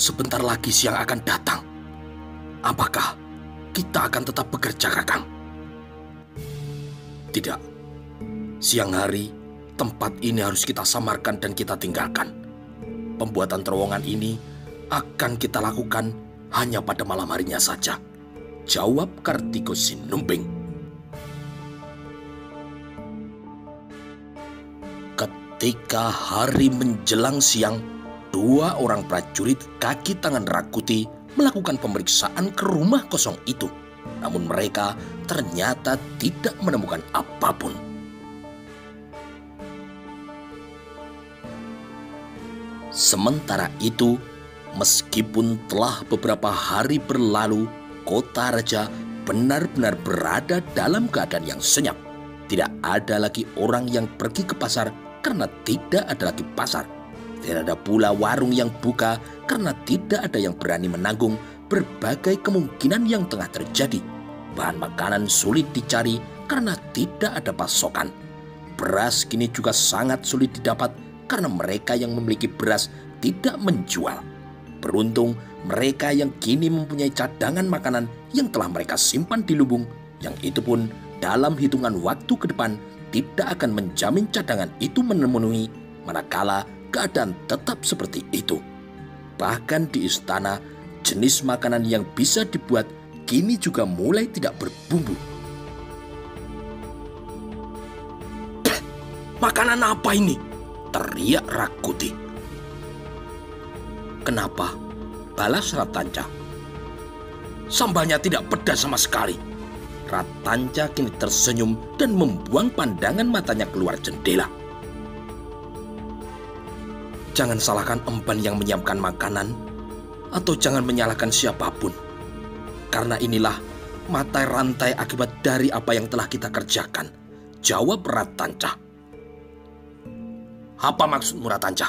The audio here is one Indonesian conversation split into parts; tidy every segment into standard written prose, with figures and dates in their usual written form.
sebentar lagi siang akan datang. Apakah kita akan tetap bekerja, Kakang? Tidak. Siang hari, tempat ini harus kita samarkan dan kita tinggalkan. Pembuatan terowongan ini akan kita lakukan hanya pada malam harinya saja, jawab Kartiko Sinumbing. Ketika hari menjelang siang, 2 orang prajurit kaki tangan Rakuti melakukan pemeriksaan ke rumah kosong itu. Namun mereka ternyata tidak menemukan apapun. Sementara itu, meskipun telah beberapa hari berlalu, kota raja benar-benar berada dalam keadaan yang senyap. Tidak ada lagi orang yang pergi ke pasar karena tidak ada lagi pasar. Tidak ada pula warung yang buka karena tidak ada yang berani menanggung berbagai kemungkinan yang tengah terjadi. Bahan makanan sulit dicari karena tidak ada pasokan. Beras kini juga sangat sulit didapat karena mereka yang memiliki beras tidak menjual. Beruntung mereka yang kini mempunyai cadangan makanan yang telah mereka simpan di lubung, yang itu pun dalam hitungan waktu ke depan tidak akan menjamin cadangan itu memenuhi manakala keadaan tetap seperti itu. Bahkan di istana, jenis makanan yang bisa dibuat kini juga mulai tidak berbumbu. Makanan apa ini? Teriak Rakuti. Kenapa? Balas Ratanca. Sambalnya tidak pedas sama sekali. Ratanca kini tersenyum dan membuang pandangan matanya keluar jendela. Jangan salahkan emban yang menyiapkan makanan, atau jangan menyalahkan siapapun. Karena inilah mata rantai akibat dari apa yang telah kita kerjakan, jawab Ratanca. Apa maksudmu, Ratanca?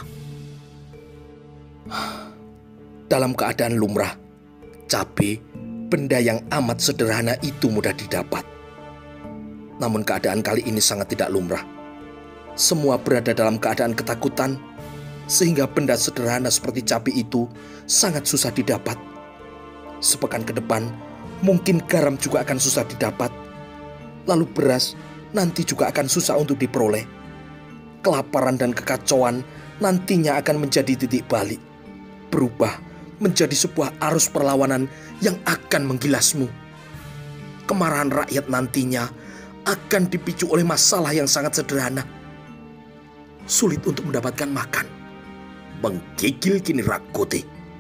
Dalam keadaan lumrah, cabai, benda yang amat sederhana itu mudah didapat. Namun keadaan kali ini sangat tidak lumrah. Semua berada dalam keadaan ketakutan, sehingga benda sederhana seperti cabai itu sangat susah didapat. Sepekan ke depan, mungkin garam juga akan susah didapat. Lalu beras nanti juga akan susah untuk diperoleh. Kelaparan dan kekacauan nantinya akan menjadi titik balik, berubah menjadi sebuah arus perlawanan yang akan menggilasmu. Kemarahan rakyat nantinya akan dipicu oleh masalah yang sangat sederhana. Sulit untuk mendapatkan makan. Menggigil kini Rakuti.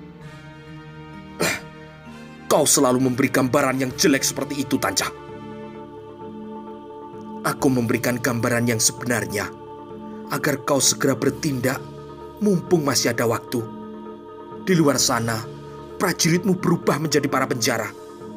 Kau selalu memberi gambaran yang jelek seperti itu, Tanca. Aku memberikan gambaran yang sebenarnya agar kau segera bertindak mumpung masih ada waktu. Di luar sana, prajuritmu berubah menjadi para penjara.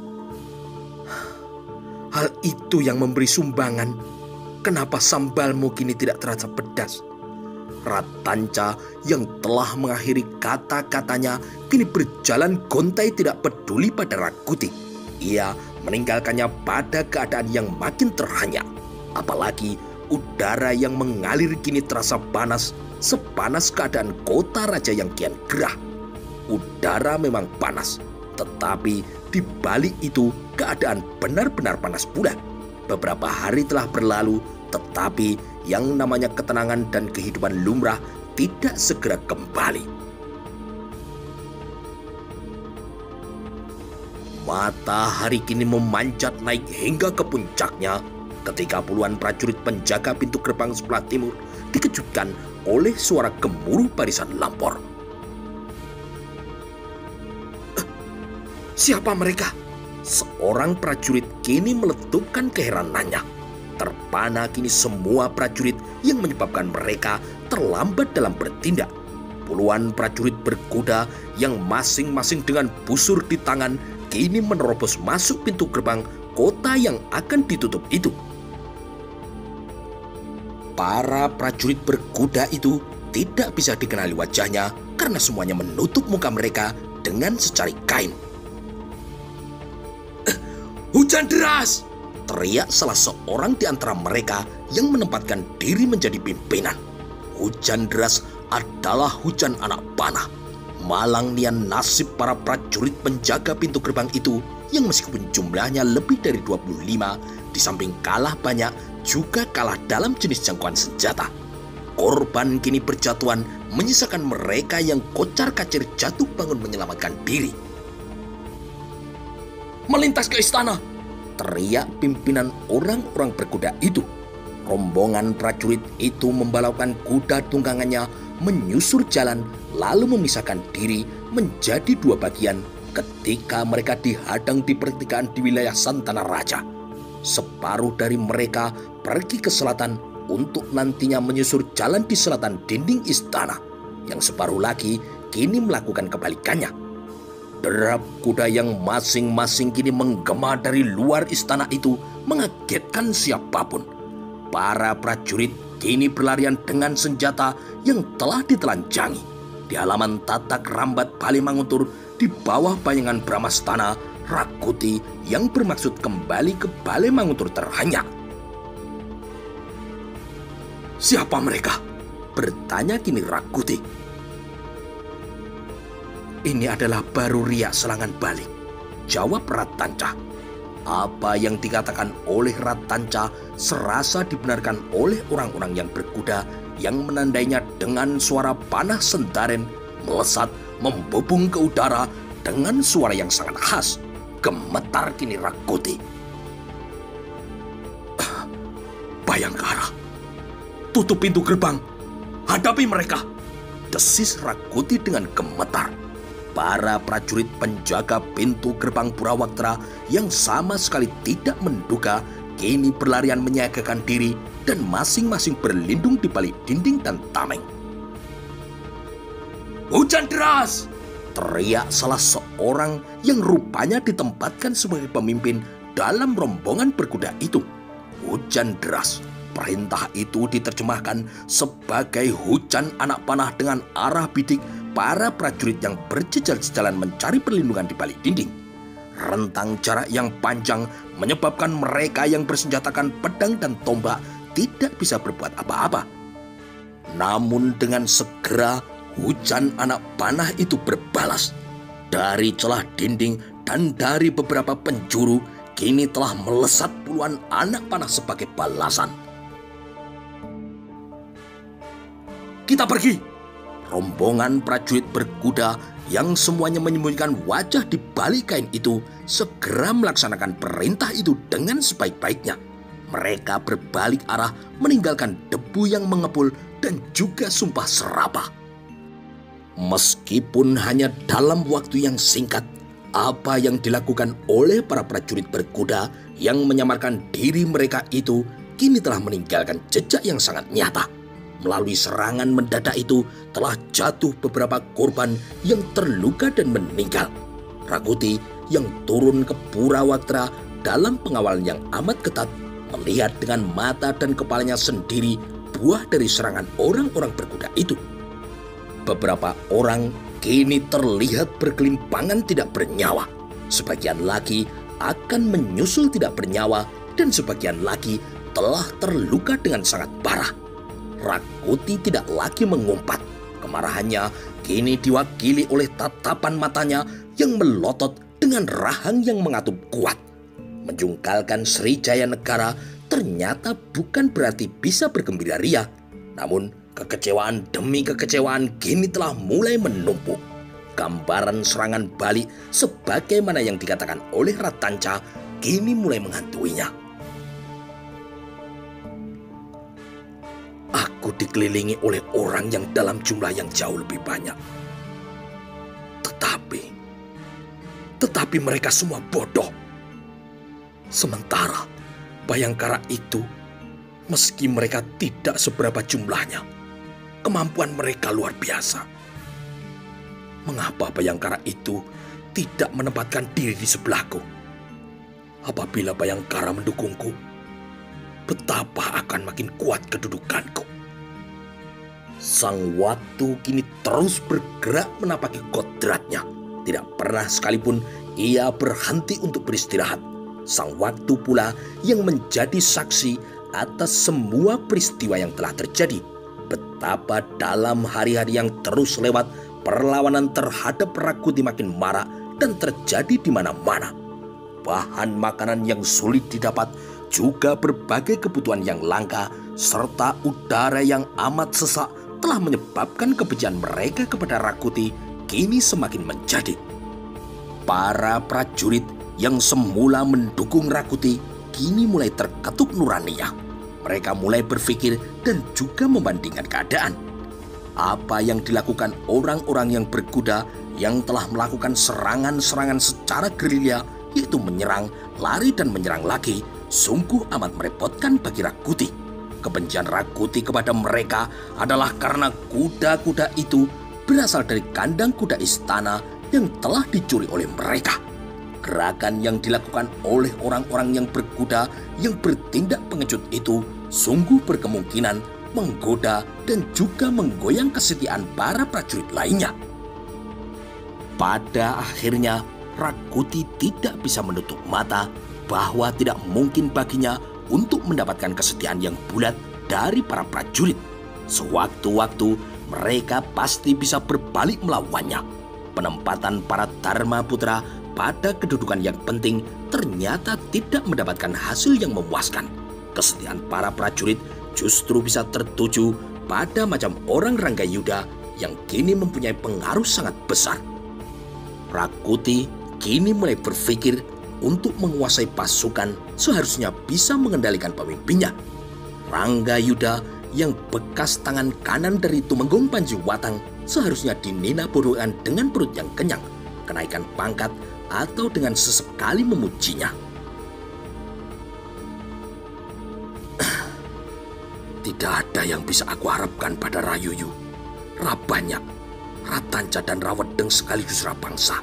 Hal itu yang memberi sumbangan kenapa sambalmu kini tidak terasa pedas. Ratanca yang telah mengakhiri kata-katanya kini berjalan gontai tidak peduli pada Rakuti. Ia meninggalkannya pada keadaan yang makin terhanyak. Apalagi udara yang mengalir kini terasa panas, sepanas keadaan kota raja yang kian gerah. Udara memang panas, tetapi di balik itu keadaan benar-benar panas pula. Beberapa hari telah berlalu, tetapi yang namanya ketenangan dan kehidupan lumrah tidak segera kembali. Matahari kini memanjat naik hingga ke puncaknya ketika puluhan prajurit penjaga pintu gerbang sebelah timur dikejutkan oleh suara gemuruh barisan lampor. Siapa mereka? Seorang prajurit kini meletupkan keheranannya. Terpana kini semua prajurit yang menyebabkan mereka terlambat dalam bertindak. Puluhan prajurit berkuda yang masing-masing dengan busur di tangan kini menerobos masuk pintu gerbang kota yang akan ditutup itu. Para prajurit berkuda itu tidak bisa dikenali wajahnya karena semuanya menutup muka mereka dengan secari kain. Hujan deras! Teriak salah seorang di antara mereka yang menempatkan diri menjadi pimpinan. Hujan deras adalah hujan anak panah. Malang nian nasib para prajurit penjaga pintu gerbang itu yang meskipun jumlahnya lebih dari 25, di samping kalah banyak, juga kalah dalam jenis jangkauan senjata. Korban kini berjatuhan, menyisakan mereka yang kocar-kacir jatuh bangun menyelamatkan diri. "Melintas ke istana!" teriak pimpinan orang-orang berkuda itu. Rombongan prajurit itu membalapkan kuda tunggangannya menyusur jalan, lalu memisahkan diri menjadi dua bagian ketika mereka dihadang di pertigaan di wilayah Santana Raja. Separuh dari mereka pergi ke selatan untuk nantinya menyusur jalan di selatan dinding istana. Yang separuh lagi kini melakukan kebalikannya. Derap kuda yang masing-masing kini menggema dari luar istana itu mengagetkan siapapun. Para prajurit kini berlarian dengan senjata yang telah ditelanjangi. Di halaman tatak rambat Bale Manguntur, di bawah bayangan Bramastana, Rakuti yang bermaksud kembali ke Bale Manguntur terhanyak. "Siapa mereka?" bertanya kini Rakuti. "Ini adalah baru riak serangan balik," jawab Ratanca. Apa yang dikatakan oleh Ratanca serasa dibenarkan oleh orang-orang yang berkuda yang menandainya dengan suara panah sentaren melesat membubung ke udara dengan suara yang sangat khas. Gemetar kini Rakuti. "Bayangkara, tutup pintu gerbang, hadapi mereka!" desis Rakuti dengan gemetar. Para prajurit penjaga pintu gerbang Purawaktra yang sama sekali tidak menduga kini berlarian menyiagakan diri dan masing-masing berlindung di balik dinding dan tameng. "Hujan deras!" teriak salah seorang yang rupanya ditempatkan sebagai pemimpin dalam rombongan berkuda itu. Hujan deras. Perintah itu diterjemahkan sebagai hujan anak panah dengan arah bidik para prajurit yang berjejer-jejalan mencari perlindungan di balik dinding. Rentang jarak yang panjang menyebabkan mereka yang bersenjatakan pedang dan tombak tidak bisa berbuat apa-apa. Namun dengan segera hujan anak panah itu berbalas. Dari celah dinding dan dari beberapa penjuru kini telah melesat puluhan anak panah sebagai balasan. "Kita pergi!" Rombongan prajurit berkuda yang semuanya menyembunyikan wajah di balik kain itu segera melaksanakan perintah itu dengan sebaik-baiknya. Mereka berbalik arah meninggalkan debu yang mengepul dan juga sumpah serapah. Meskipun hanya dalam waktu yang singkat, apa yang dilakukan oleh para prajurit berkuda yang menyamarkan diri mereka itu kini telah meninggalkan jejak yang sangat nyata. Melalui serangan mendadak itu telah jatuh beberapa korban yang terluka dan meninggal. Rakuti yang turun ke Purawaktra dalam pengawalan yang amat ketat melihat dengan mata dan kepalanya sendiri buah dari serangan orang-orang berkuda itu. Beberapa orang kini terlihat berkelimpangan tidak bernyawa. Sebagian lagi akan menyusul tidak bernyawa dan sebagian lagi telah terluka dengan sangat parah. Rakuti tidak lagi mengumpat. Kemarahannya kini diwakili oleh tatapan matanya yang melotot dengan rahang yang mengatup kuat. Menjungkalkan Srijaya Negara ternyata bukan berarti bisa bergembira ria. Namun kekecewaan demi kekecewaan kini telah mulai menumpuk. Gambaran serangan balik sebagaimana yang dikatakan oleh Ratanca kini mulai menghantuinya. "Aku dikelilingi oleh orang yang dalam jumlah yang jauh lebih banyak. Tetapi mereka semua bodoh. Sementara Bayangkara itu, meski mereka tidak seberapa jumlahnya, kemampuan mereka luar biasa. Mengapa Bayangkara itu tidak menempatkan diri di sebelahku? Apabila Bayangkara mendukungku, betapa akan makin kuat kedudukanku." Sang Waktu kini terus bergerak menapaki kodratnya. Tidak pernah sekalipun ia berhenti untuk beristirahat. Sang Waktu pula yang menjadi saksi atas semua peristiwa yang telah terjadi. Betapa dalam hari-hari yang terus lewat perlawanan terhadap Rakuti makin marak dan terjadi di mana-mana. Bahan makanan yang sulit didapat, juga berbagai kebutuhan yang langka, serta udara yang amat sesak telah menyebabkan kebencian mereka kepada Rakuti kini semakin menjadi. Para prajurit yang semula mendukung Rakuti kini mulai terketuk nuraninya. Mereka mulai berpikir dan juga membandingkan keadaan. Apa yang dilakukan orang-orang yang berkuda yang telah melakukan serangan-serangan secara gerilya, yaitu menyerang, lari dan menyerang lagi, sungguh amat merepotkan bagi Rakuti. Kebencian Rakuti kepada mereka adalah karena kuda-kuda itu berasal dari kandang kuda istana yang telah dicuri oleh mereka. Gerakan yang dilakukan oleh orang-orang yang berkuda yang bertindak pengecut itu sungguh berkemungkinan menggoda dan juga menggoyang kesetiaan para prajurit lainnya. Pada akhirnya, Rakuti tidak bisa menutup mata bahwa tidak mungkin baginya untuk mendapatkan kesetiaan yang bulat dari para prajurit. Sewaktu-waktu mereka pasti bisa berbalik melawannya. Penempatan para Dharma Putra pada kedudukan yang penting ternyata tidak mendapatkan hasil yang memuaskan. Kesetiaan para prajurit justru bisa tertuju pada macam orang Ranggayuda yang kini mempunyai pengaruh sangat besar. Rakuti kini mulai berpikir untuk menguasai pasukan seharusnya bisa mengendalikan pemimpinnya. Ranggayuda yang bekas tangan kanan dari Tumenggung Panjiwatang seharusnya dininabodokan dengan perut yang kenyang, kenaikan pangkat, atau dengan sesekali memujinya. Tidak ada yang bisa aku harapkan pada Rayuyu, Rabanyak, Ratanca dan Rawedeng sekaligus Rabangsa.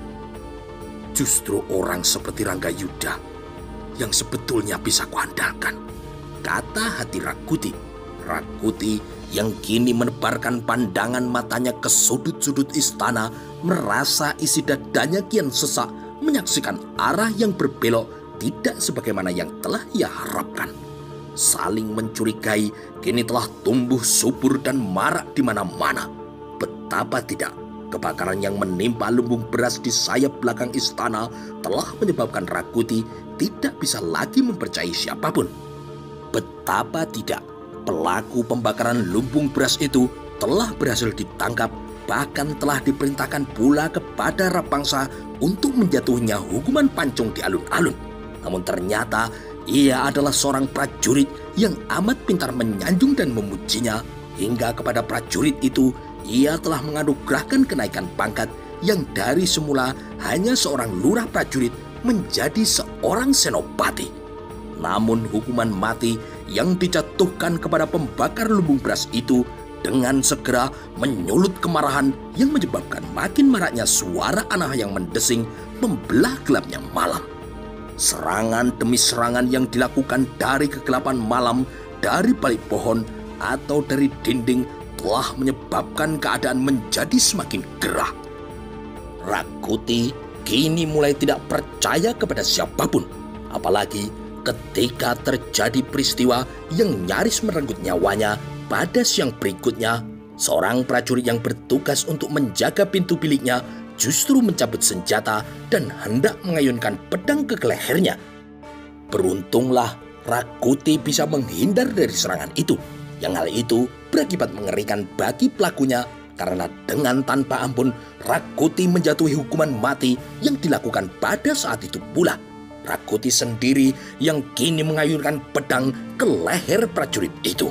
Justru orang seperti Ranggayuda yang sebetulnya bisa kuandalkan, kata hati Rakuti. Rakuti yang kini menebarkan pandangan matanya ke sudut-sudut istana, merasa isi dadanya kian sesak menyaksikan arah yang berbelok tidak sebagaimana yang telah ia harapkan. Saling mencurigai kini telah tumbuh subur dan marak di mana-mana. Betapa tidak, kebakaran yang menimpa lumbung beras di sayap belakang istana telah menyebabkan Rakuti tidak bisa lagi mempercayai siapapun. Betapa tidak, pelaku pembakaran lumbung beras itu telah berhasil ditangkap, bahkan telah diperintahkan pula kepada Rabangsa untuk menjatuhinya hukuman pancung di alun-alun. Namun ternyata ia adalah seorang prajurit yang amat pintar menyanjung dan memujinya, hingga kepada prajurit itu ia telah menganugerahkan kenaikan pangkat yang dari semula hanya seorang lurah prajurit menjadi seorang senopati. Namun hukuman mati yang dijatuhkan kepada pembakar lumbung beras itu dengan segera menyulut kemarahan yang menyebabkan makin maraknya suara anah yang mendesing membelah gelapnya malam. Serangan demi serangan yang dilakukan dari kegelapan malam, dari balik pohon atau dari dinding telah menyebabkan keadaan menjadi semakin gerah. Rakuti kini mulai tidak percaya kepada siapapun, apalagi ketika terjadi peristiwa yang nyaris merenggut nyawanya pada siang berikutnya. Seorang prajurit yang bertugas untuk menjaga pintu biliknya justru mencabut senjata dan hendak mengayunkan pedang ke lehernya. Beruntunglah Rakuti bisa menghindar dari serangan itu, yang hal itu berakibat mengerikan bagi pelakunya karena dengan tanpa ampun Rakuti menjatuhi hukuman mati yang dilakukan pada saat itu pula. Rakuti sendiri yang kini mengayunkan pedang ke leher prajurit itu.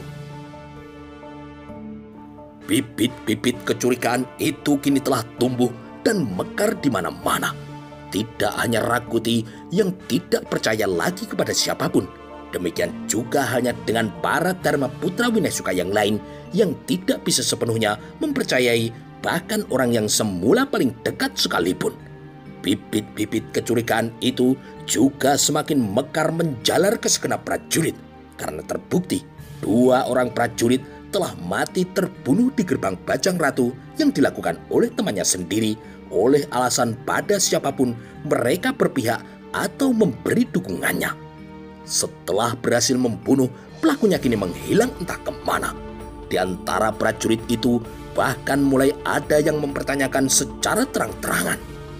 Bibit-bibit kecurigaan itu kini telah tumbuh dan mekar di mana-mana. Tidak hanya Rakuti yang tidak percaya lagi kepada siapapun, demikian juga hanya dengan para Dharma Putra Winaysuka yang lain yang tidak bisa sepenuhnya mempercayai bahkan orang yang semula paling dekat sekalipun. Bibit-bibit kecurigaan itu juga semakin mekar menjalar ke segenap prajurit karena terbukti 2 orang prajurit telah mati terbunuh di gerbang Bajang Ratu yang dilakukan oleh temannya sendiri oleh alasan pada siapapun mereka berpihak atau memberi dukungannya. Setelah berhasil membunuh, pelakunya kini menghilang entah kemana. Di antara prajurit itu bahkan mulai ada yang mempertanyakan secara terang-terangan.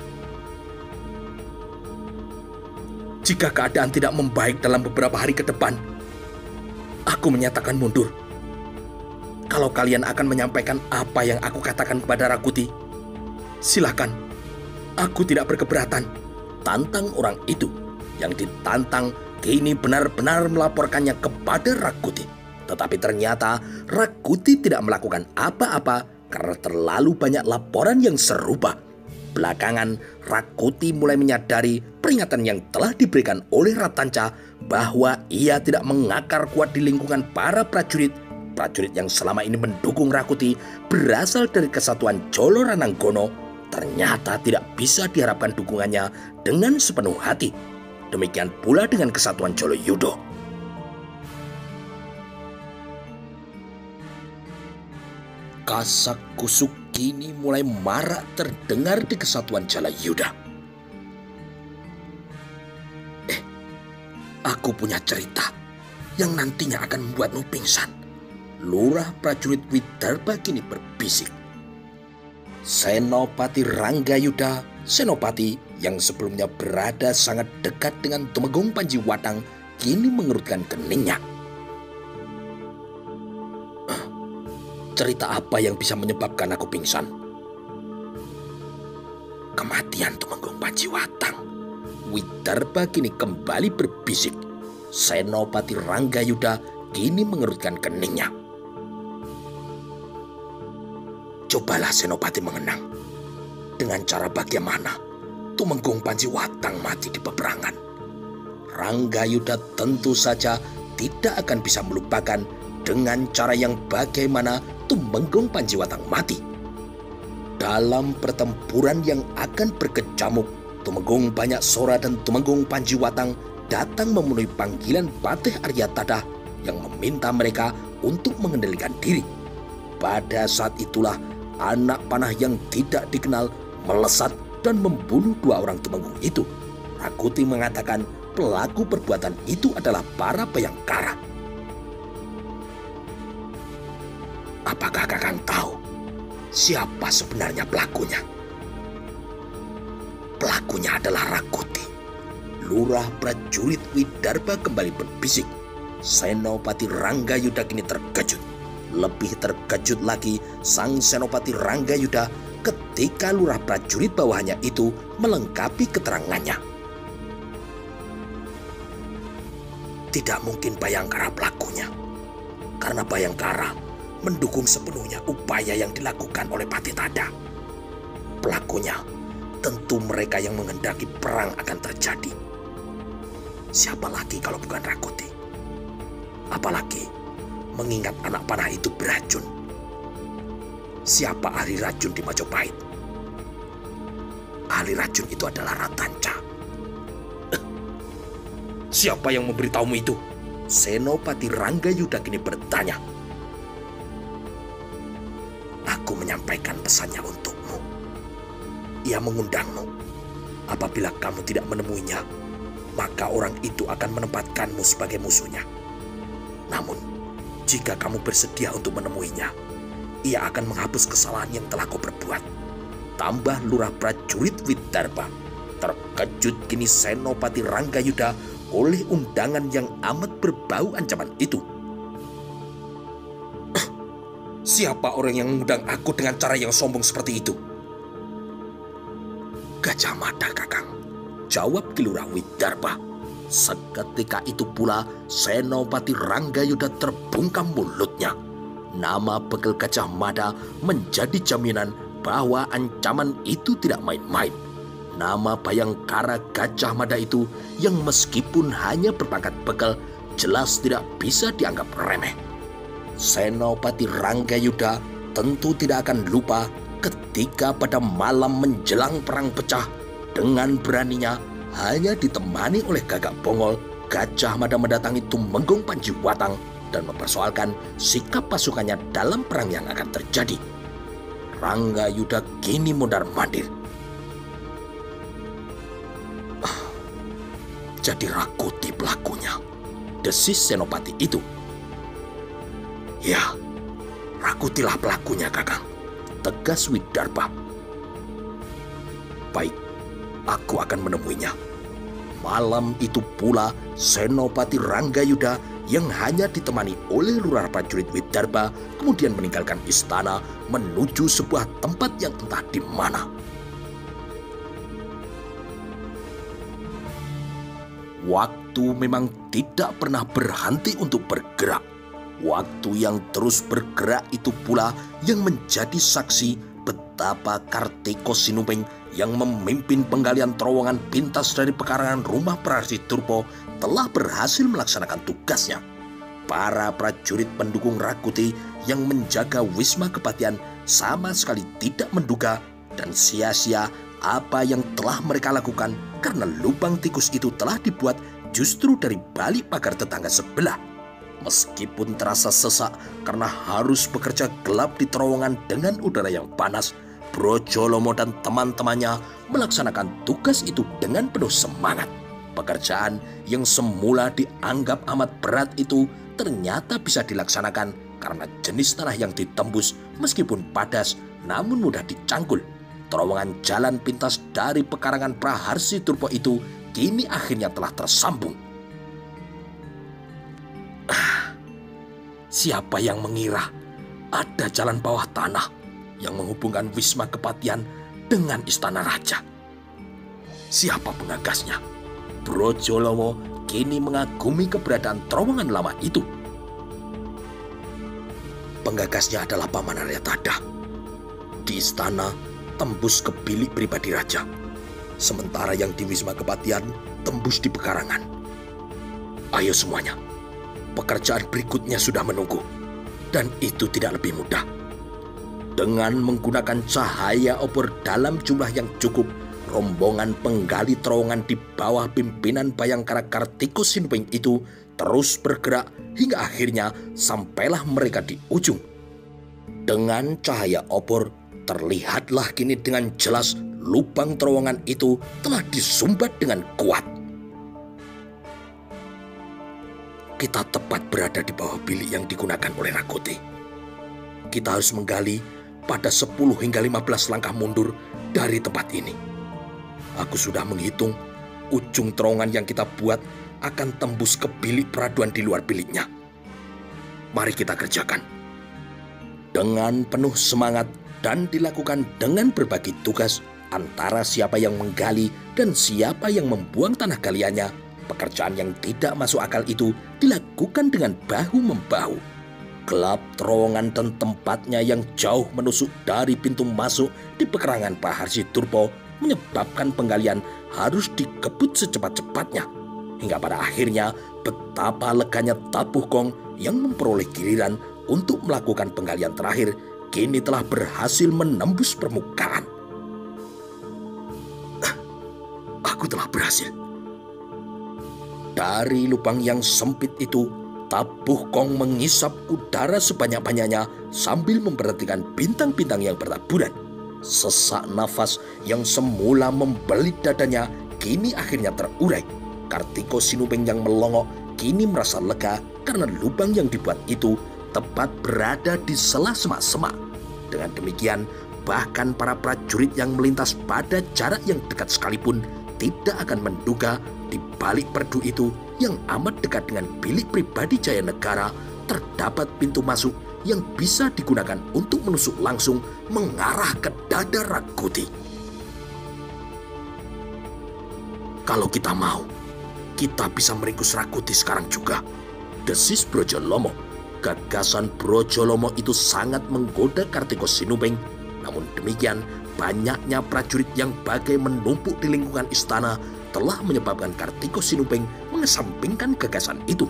Jika keadaan tidak membaik dalam beberapa hari ke depan, aku menyatakan mundur. Kalau kalian akan menyampaikan apa yang aku katakan kepada Rakuti, silakan. Aku tidak berkeberatan. Tantang orang itu. Yang ditantang kini benar-benar melaporkannya kepada Rakuti. Tetapi ternyata Rakuti tidak melakukan apa-apa karena terlalu banyak laporan yang serupa. Belakangan, Rakuti mulai menyadari peringatan yang telah diberikan oleh Ratanca bahwa ia tidak mengakar kuat di lingkungan para prajurit. Prajurit yang selama ini mendukung Rakuti berasal dari kesatuan Jolo Rananggono, ternyata tidak bisa diharapkan dukungannya dengan sepenuh hati. Demikian pula dengan kesatuan Jolo Yudo. Kasak kusuk kini mulai marak terdengar di kesatuan Jala Yuda. Aku punya cerita yang nantinya akan membuatmu pingsan. Lurah prajurit Widarba kini berbisik. Senopati Ranggayuda, senopati yang sebelumnya berada sangat dekat dengan Tumenggung Panjiwatang, kini mengerutkan keningnya. Cerita apa yang bisa menyebabkan aku pingsan? Kematian Tumenggung Panjiwatang. Widarba kini kembali berbisik. Senopati Ranggayuda kini mengerutkan keningnya. Cobalah Senopati mengenang. Dengan cara bagaimana Tumenggung Panjiwatang mati di peperangan. Ranggayuda tentu saja tidak akan bisa melupakan dengan cara yang bagaimana Tumenggung Panjiwatang mati. Dalam pertempuran yang akan berkecamuk, Tumenggung Banyaksora dan Tumenggung Panjiwatang datang memenuhi panggilan Patih Aryatadha yang meminta mereka untuk mengendalikan diri. Pada saat itulah anak panah yang tidak dikenal melesat dan membunuh dua orang Tumenggung itu. Rakuti mengatakan pelaku perbuatan itu adalah para Bayangkara. Apakah Kakang tahu siapa sebenarnya pelakunya? Pelakunya adalah Rakuti. Lurah prajurit Widarba kembali berbisik. Senopati Ranggayuda kini terkejut. Lebih terkejut lagi sang Senopati Ranggayuda ketika lurah prajurit bawahannya itu melengkapi keterangannya. Tidak mungkin Bayangkara pelakunya, karena Bayangkara mendukung sepenuhnya upaya yang dilakukan oleh Patitadha. Pelakunya tentu mereka yang menghendaki perang akan terjadi. Siapa lagi kalau bukan Rakuti? Apalagi mengingat anak panah itu beracun. Siapa ahli racun di Majapahit? Ahli racun itu adalah Ratanca. Siapa yang memberitahumu itu? Senopati Ranggayuda kini bertanya. Aku menyampaikan pesannya untukmu. Ia mengundangmu. Apabila kamu tidak menemuinya, maka orang itu akan menempatkanmu sebagai musuhnya. Namun, jika kamu bersedia untuk menemuinya, ia akan menghapus kesalahan yang telah kau perbuat. Tambah lurah prajurit Widarba. Terkejut kini Senopati Ranggayuda oleh undangan yang amat berbau ancaman itu. Siapa orang yang mengundang aku dengan cara yang sombong seperti itu? Gajah Mada, Kakang, jawab Kilurah Widarba. Seketika itu pula Senopati Ranggayuda terbungkam mulutnya. Nama begal Gajah Mada menjadi jaminan bahwa ancaman itu tidak main-main. Nama Bayangkara Gajah Mada itu yang meskipun hanya berpangkat begal jelas tidak bisa dianggap remeh. Senopati Ranggayuda tentu tidak akan lupa ketika pada malam menjelang perang pecah dengan beraninya hanya ditemani oleh Gagak Bongol, Gajah Mada mendatangi Tumenggung Panjiwatang dan mempersoalkan sikap pasukannya dalam perang yang akan terjadi. Ranggayuda kini mondar-mandir. Jadi Rakuti pelakunya, desis Senopati itu. Ya, Rakutilah pelakunya, Kakang. tegas Widarba. Baik, aku akan menemuinya. Malam itu pula Senopati Ranggayuda yang hanya ditemani oleh lurah prajurit Widarba kemudian meninggalkan istana menuju sebuah tempat yang entah di mana. Waktu memang tidak pernah berhenti untuk bergerak. Waktu yang terus bergerak itu pula yang menjadi saksi betapa Kartiko Sinumping yang memimpin penggalian terowongan pintas dari pekarangan rumah Praharsi Durpa telah berhasil melaksanakan tugasnya. Para prajurit pendukung Rakuti yang menjaga Wisma Kepatihan sama sekali tidak menduga dan sia-sia apa yang telah mereka lakukan karena lubang tikus itu telah dibuat justru dari balik pagar tetangga sebelah. Meskipun terasa sesak karena harus bekerja gelap di terowongan dengan udara yang panas, Brojolomo dan teman-temannya melaksanakan tugas itu dengan penuh semangat. Pekerjaan yang semula dianggap amat berat itu ternyata bisa dilaksanakan karena jenis tanah yang ditembus meskipun padas namun mudah dicangkul. Terowongan jalan pintas dari pekarangan Praharsi Durpa itu kini akhirnya telah tersambung. Siapa yang mengira ada jalan bawah tanah yang menghubungkan Wisma Kepatihan dengan Istana Raja? Siapa pengagasnya? Brojolomo kini mengagumi keberadaan terowongan lama itu. Penggagasnya adalah Paman Aryatada. Di istana tembus ke bilik pribadi raja, sementara yang di Wisma Kepatihan tembus di pekarangan. Ayo semuanya, pekerjaan berikutnya sudah menunggu, dan itu tidak lebih mudah. Dengan menggunakan cahaya obor dalam jumlah yang cukup, rombongan penggali terowongan di bawah pimpinan Bayangkara Kartiko Sinumping itu terus bergerak hingga akhirnya sampailah mereka di ujung. Dengan cahaya obor, terlihatlah kini dengan jelas lubang terowongan itu telah disumbat dengan kuat. Kita tepat berada di bawah bilik yang digunakan oleh Rakuti. Kita harus menggali pada 10 hingga 15 langkah mundur dari tempat ini. Aku sudah menghitung ujung terowongan yang kita buat akan tembus ke bilik peraduan di luar biliknya. Mari kita kerjakan. Dengan penuh semangat dan dilakukan dengan berbagi tugas antara siapa yang menggali dan siapa yang membuang tanah galiannya, pekerjaan yang tidak masuk akal itu dilakukan dengan bahu-membahu. Gelap terowongan dan tempatnya yang jauh menusuk dari pintu masuk di pekarangan Praharsi Durpa menyebabkan penggalian harus dikebut secepat-cepatnya. Hingga pada akhirnya betapa leganya Tapuh Gong yang memperoleh giliran untuk melakukan penggalian terakhir kini telah berhasil menembus permukaan. Aku telah berhasil. Dari lubang yang sempit itu, Tapuh Gong mengisap udara sebanyak-banyaknya sambil memperhatikan bintang-bintang yang bertaburan. Sesak nafas yang semula membelit dadanya kini akhirnya terurai. Kartiko Sinumping yang melongok kini merasa lega karena lubang yang dibuat itu tepat berada di sela semak-semak. Dengan demikian, bahkan para prajurit yang melintas pada jarak yang dekat sekalipun tidak akan menduga di balik perdu itu yang amat dekat dengan bilik pribadi Jaya Negara terdapat pintu masuk yang bisa digunakan untuk menusuk langsung mengarah ke dada Rakuti. Kalau kita mau, kita bisa meringkus Rakuti sekarang juga, desis Brojolomo. Gagasan Brojolomo itu sangat menggoda Kartiko Sinumping. Namun demikian, banyaknya prajurit yang bagai menumpuk di lingkungan istana telah menyebabkan Kartiko Sinumping mengesampingkan gagasan itu.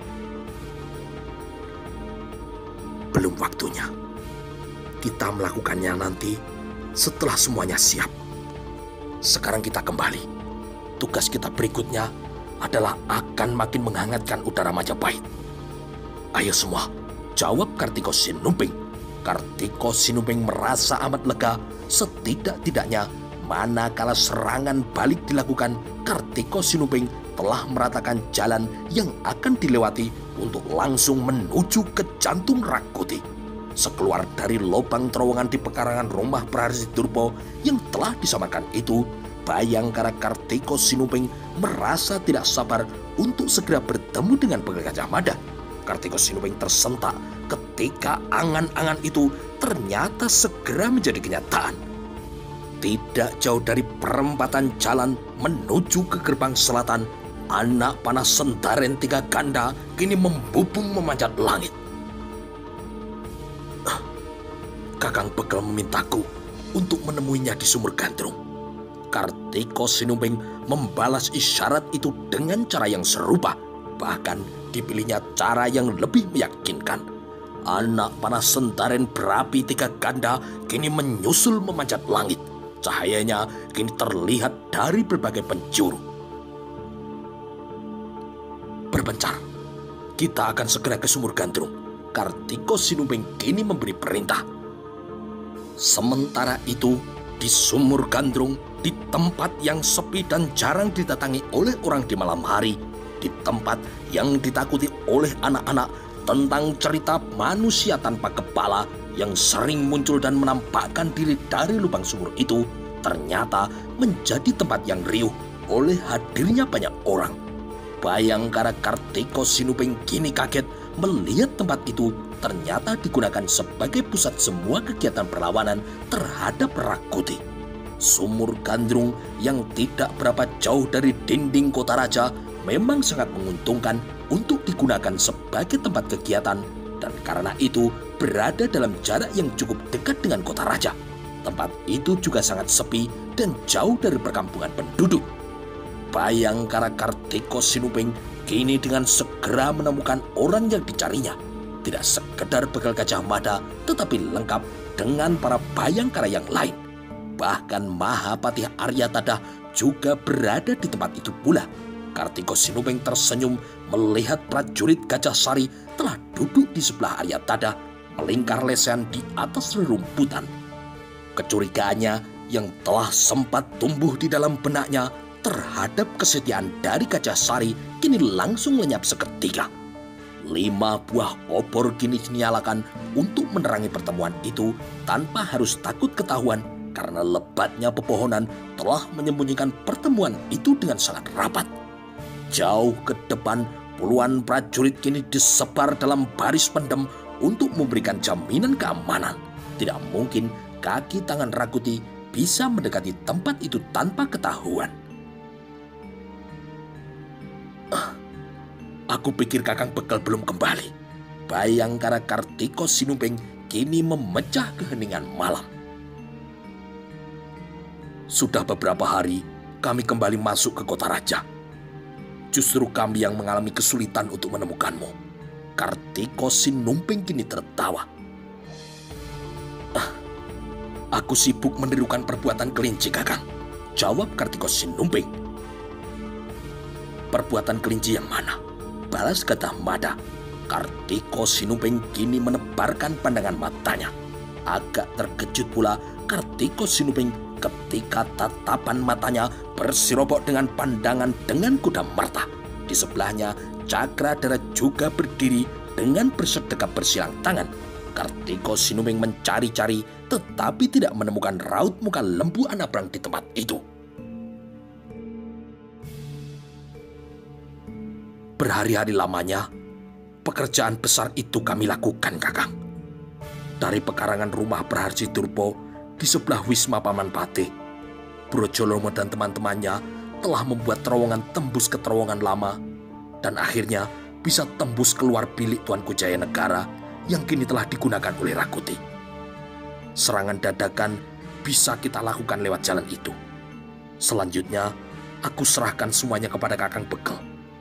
Belum waktunya. Kita melakukannya nanti setelah semuanya siap. Sekarang kita kembali. Tugas kita berikutnya adalah akan makin menghangatkan udara Majapahit. Ayo semua, jawab Kartiko Sinumping. Kartiko Sinumping merasa amat lega. Setidak-tidaknya manakala serangan balik dilakukan, Kartiko Sinumping telah meratakan jalan yang akan dilewati untuk langsung menuju ke jantung Rakuti. Sekeluar dari lubang terowongan di pekarangan rumah Praharsi Durpo yang telah disamarkan itu, Bayangkara Kartiko Sinumping merasa tidak sabar untuk segera bertemu dengan Gajah Mada. Kartiko Sinumping tersentak ketika angan-angan itu ternyata segera menjadi kenyataan. Tidak jauh dari perempatan jalan menuju ke gerbang selatan, anak panah Sendaren Tiga Ganda kini membubung memanjat langit. Kakang Bekel memintaku untuk menemuinya di Sumur Gandrung. Kartiko Sinumping membalas isyarat itu dengan cara yang serupa, bahkan dipilihnya cara yang lebih meyakinkan. Anak panah Sendaren berapi Tiga Ganda kini menyusul memanjat langit. Cahayanya kini terlihat dari berbagai penjuru. Berpencar, kita akan segera ke Sumur Gandrung. Kartiko Sinumping kini memberi perintah. Sementara itu, di Sumur Gandrung, di tempat yang sepi dan jarang didatangi oleh orang di malam hari, di tempat yang ditakuti oleh anak-anak, tentang cerita manusia tanpa kepala yang sering muncul dan menampakkan diri dari lubang sumur itu, ternyata menjadi tempat yang riuh oleh hadirnya banyak orang. Bayangkara Kartiko Sinumping kini kaget melihat tempat itu ternyata digunakan sebagai pusat semua kegiatan perlawanan terhadap Rakuti. Sumur Gandrung yang tidak berapa jauh dari dinding kota raja memang sangat menguntungkan untuk digunakan sebagai tempat kegiatan, dan karena itu berada dalam jarak yang cukup dekat dengan kota raja. Tempat itu juga sangat sepi dan jauh dari perkampungan penduduk. Bayangkara Kartiko Sinumping kini dengan segera menemukan orang yang dicarinya. Tidak sekedar Bekel Gajah Mada, tetapi lengkap dengan para bayangkara yang lain. Bahkan Mahapatih Aryatada juga berada di tempat itu pula. Kartiko Sinumping tersenyum melihat prajurit Gajah Sari telah duduk di sebelah Aryatada, melingkar lesehan di atas rerumputan. Kecurigaannya yang telah sempat tumbuh di dalam benaknya terhadap kesetiaan dari Gajah Sari kini langsung lenyap seketika. 5 buah obor kini dinyalakan untuk menerangi pertemuan itu tanpa harus takut ketahuan, karena lebatnya pepohonan telah menyembunyikan pertemuan itu dengan sangat rapat. Jauh ke depan, puluhan prajurit kini disebar dalam baris pendem untuk memberikan jaminan keamanan. Tidak mungkin kaki tangan Rakuti bisa mendekati tempat itu tanpa ketahuan. Aku pikir Kakang Bekel belum kembali. Bayangkara Kartiko Sinumping kini memecah keheningan malam. Sudah beberapa hari kami kembali masuk ke kota raja. Justru kami yang mengalami kesulitan untuk menemukanmu. Kartiko Sinumping kini tertawa. Aku sibuk menirukan perbuatan kelinci, Kakang, jawab Kartiko Sinumping. Perbuatan kelinci yang mana? Balas Gajah Mada. Kartiko Sinumping kini menebarkan pandangan matanya. Agak terkejut pula Kartiko Sinumping ketika tatapan matanya bersirobok dengan pandangan dengan kuda Marta. Di sebelahnya Cakradara juga berdiri dengan bersedekap bersilang tangan. Kartiko Sinumping mencari-cari tetapi tidak menemukan raut muka Lembu Anabrang di tempat itu. Berhari-hari lamanya, pekerjaan besar itu kami lakukan, Kakang. Dari pekarangan rumah Praharsi Durpo di sebelah Wisma Paman Patih, Brojolomo dan teman-temannya telah membuat terowongan tembus ke terowongan lama, dan akhirnya bisa tembus keluar bilik Tuanku Jayanegara yang kini telah digunakan oleh Rakuti. Serangan dadakan bisa kita lakukan lewat jalan itu. Selanjutnya, aku serahkan semuanya kepada Kakang Bekel.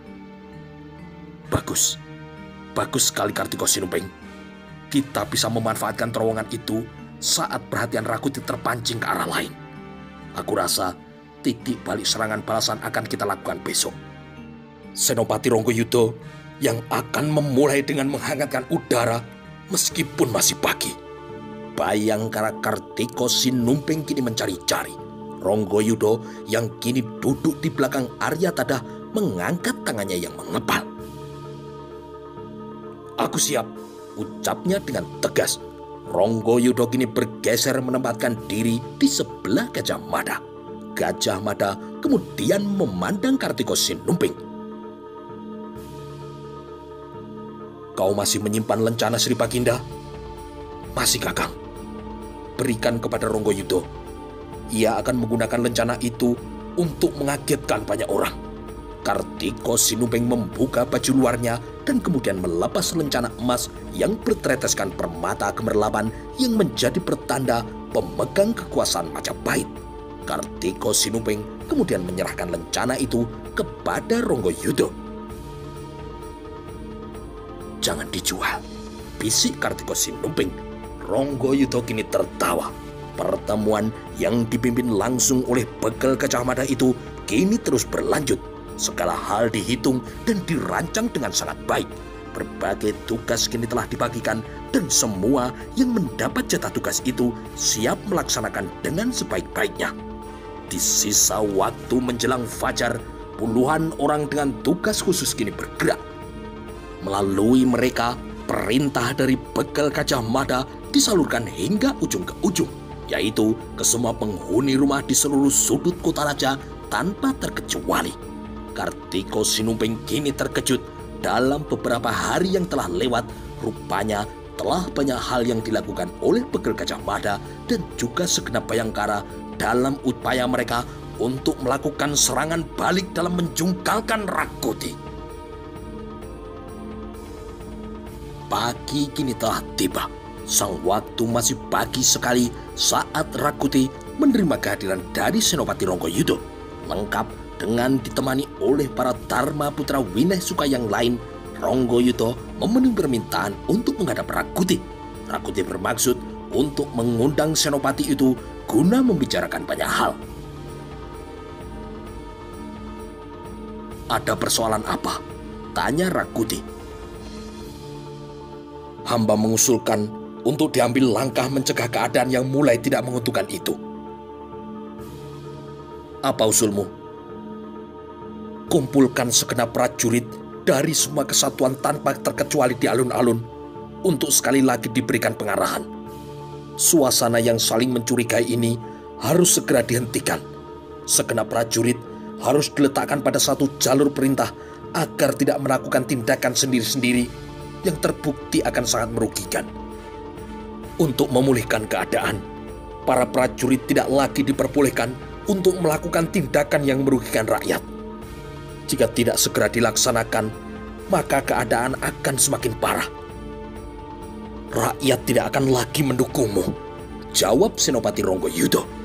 Bagus. Bagus sekali Kartiko Sinumping. Kita bisa memanfaatkan terowongan itu saat perhatian Rakuti terpancing ke arah lain. Aku rasa titik balik serangan balasan akan kita lakukan besok. Senopati Ronggoyudo yang akan memulai dengan menghangatkan udara meskipun masih pagi. Bayangkara Kartiko Sinumping kini mencari-cari. Ronggoyudo yang kini duduk di belakang Aryatada mengangkat tangannya yang mengepal. Aku siap, ucapnya dengan tegas. Ronggoyudo kini bergeser menempatkan diri di sebelah Gajah Mada. Gajah Mada kemudian memandang Kartiko Sinumping. "Kau masih menyimpan lencana Sri Baginda?" "Masih, Kakang." "Berikan kepada Ronggoyudo. Ia akan menggunakan lencana itu untuk mengagetkan banyak orang." Kartiko Sinumping membuka baju luarnya dan kemudian melepas lencana emas yang berteteteskan permata gemerlapan yang menjadi pertanda pemegang kekuasaan Majapahit. Kartiko Sinumping kemudian menyerahkan lencana itu kepada Ronggoyudo. "Jangan dijual," bisik Kartiko Sinumping. Ronggoyudo kini tertawa. Pertemuan yang dipimpin langsung oleh Begal Gajah Mada itu kini terus berlanjut. Segala hal dihitung dan dirancang dengan sangat baik. Berbagai tugas kini telah dibagikan dan semua yang mendapat jatah tugas itu siap melaksanakan dengan sebaik-baiknya. Di sisa waktu menjelang fajar, puluhan orang dengan tugas khusus kini bergerak. Melalui mereka, perintah dari Begal Gajah Mada disalurkan hingga ujung ke ujung, yaitu ke semua penghuni rumah di seluruh sudut Kota Raja tanpa terkecuali. Kartiko Sinumping kini terkejut. Dalam beberapa hari yang telah lewat, rupanya telah banyak hal yang dilakukan oleh Begal Gajah Mada dan juga segenap Bayangkara dalam upaya mereka untuk melakukan serangan balik dalam menjungkalkan Rakuti. Pagi kini telah tiba. Sang waktu masih pagi sekali saat Rakuti menerima kehadiran dari Senopati Ronggoyudo, lengkap dengan ditemani oleh para Dharma Putra Wineh Suka yang lain. Ronggoyudo memenuhi permintaan untuk menghadap Rakuti. Rakuti bermaksud untuk mengundang Senopati itu guna membicarakan banyak hal. "Ada persoalan apa?" tanya Rakuti. "Hamba mengusulkan untuk diambil langkah mencegah keadaan yang mulai tidak menguntungkan itu." "Apa usulmu?" "Kumpulkan segenap prajurit dari semua kesatuan tanpa terkecuali di alun-alun untuk sekali lagi diberikan pengarahan. Suasana yang saling mencurigai ini harus segera dihentikan. Segenap prajurit harus diletakkan pada satu jalur perintah agar tidak melakukan tindakan sendiri-sendiri yang terbukti akan sangat merugikan. Untuk memulihkan keadaan, para prajurit tidak lagi diperbolehkan untuk melakukan tindakan yang merugikan rakyat. Jika tidak segera dilaksanakan, maka keadaan akan semakin parah. Rakyat tidak akan lagi mendukungmu," jawab Senopati Ronggoyudo.